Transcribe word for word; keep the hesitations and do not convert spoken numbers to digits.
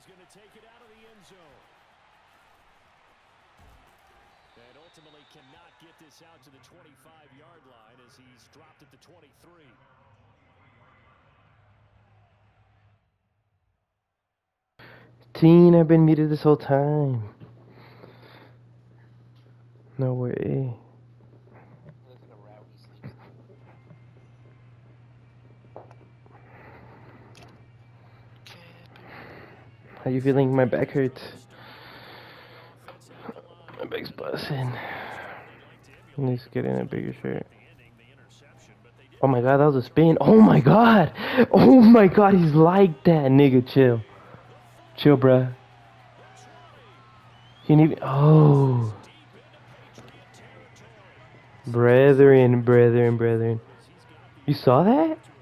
is going to take it out of the end zone. And ultimately cannot get this out to the twenty-five yard line as he's dropped at the twenty-three. Teen, I've been muted this whole time. No way. How you feeling? My back hurts. My back's busting. I need to get in a bigger shirt. Oh my god, that was a spin. Oh my god! Oh my god, he's like that, nigga. Chill. Chill, bruh. He need. Oh. Brethren, brethren, brethren. You saw that?